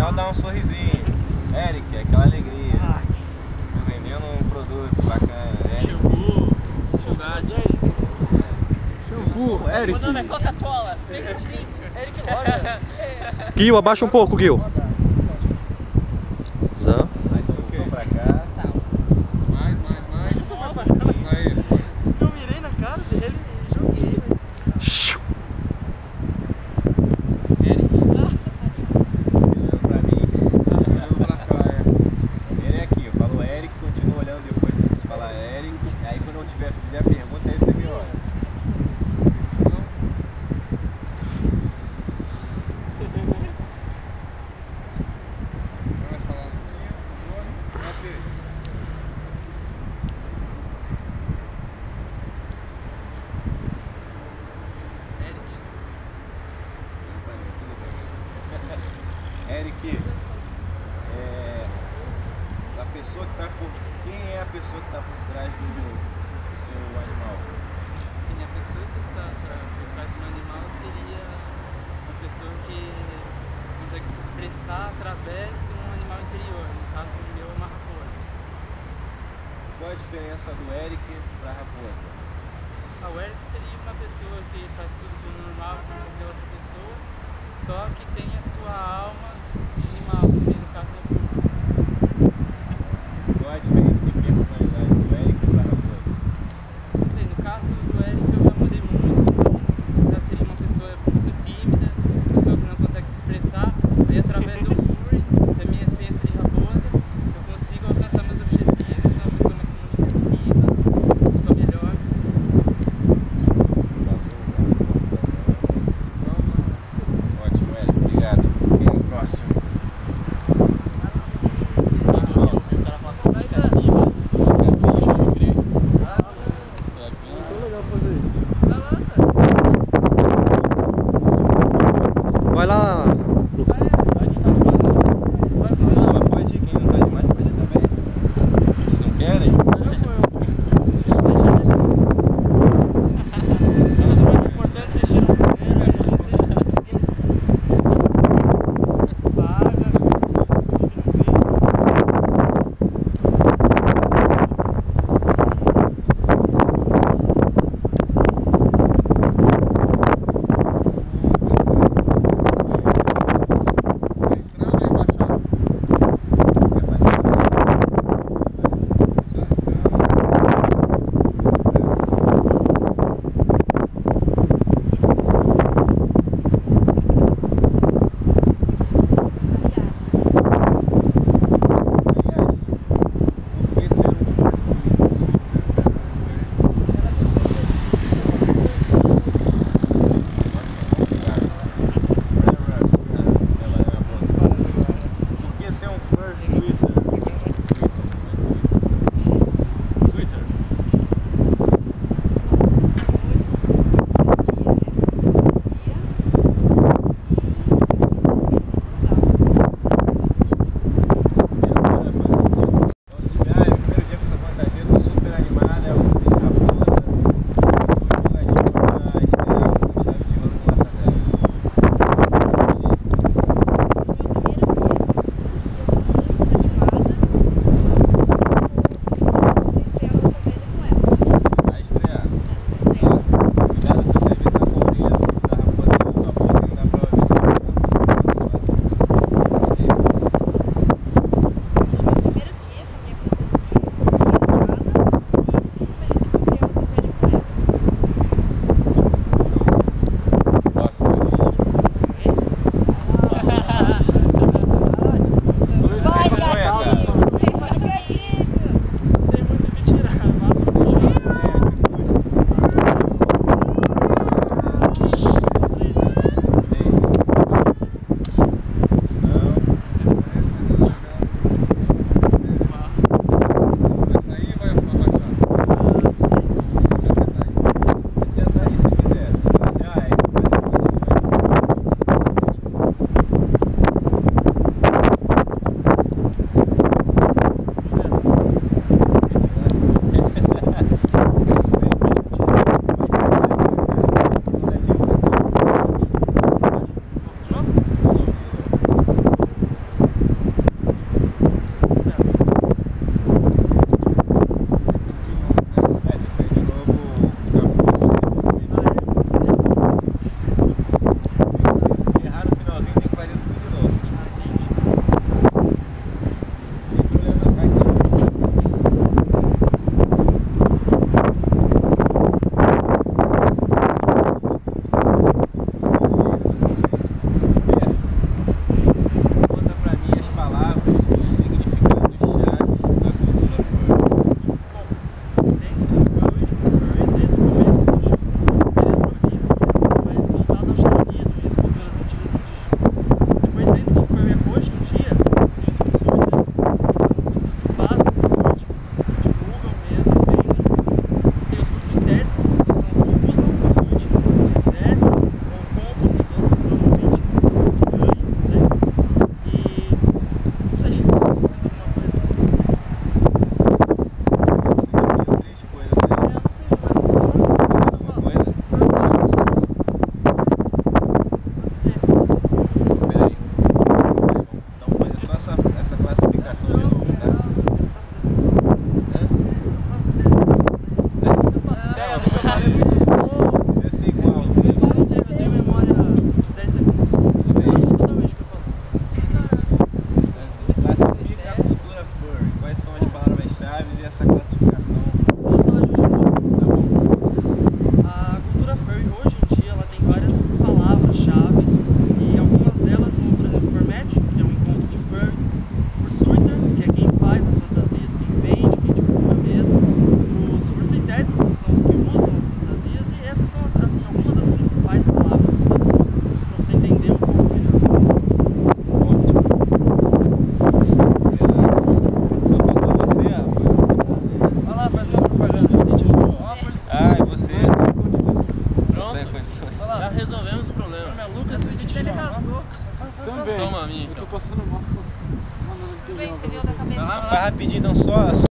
legal dar um sorrisinho. Eric, aquela alegria. Tô vendendo um produto bacana. Shampoo, Eric. Meu nome é Coca-Cola. Pensa assim, Eric Lojas. Gil, abaixa um pouco, Gil. Zã. Vem pra cá. Mais. Aí. Eu mirei na cara dele e joguei, mas... Eric. Olhando pra mim. Olhando pra cá. Ele é aqui, eu falo Eric, continua olhando depois que você falar Eric. Aí quando eu fizer a pergunta, aí você me olha. Eric, a pessoa que tá por... Quem é a pessoa que está por trás do seu animal? A pessoa que está por trás do meu animal seria uma pessoa que consegue se expressar através de um animal interior, no caso o meu é uma raposa. Qual a diferença do Eric para a raposa? O Eric seria uma pessoa que faz tudo normal como qualquer outra pessoa, só que tem a sua alma animal, que no caso é o Huck. Qual a diferença de personalidade do Eric para a raposa? Bem, no caso do Eric eu já mudei muito, então já seria uma pessoa muito tímida, uma pessoa que não consegue se expressar, aí através do Fury, da minha essência de raposa, eu consigo alcançar meus objetivos, ser uma pessoa mais comunicativa, uma pessoa melhor. Ótimo, Eric, obrigado. Quem é o próximo? Vai lá. Vai tentar situações. Já resolvemos o problema. Meu Lucas, Ele rasgou. Também. Toma a minha, então. Eu tô passando mal. Tudo bem, você viu da cabeça. Vai rapidinho, então só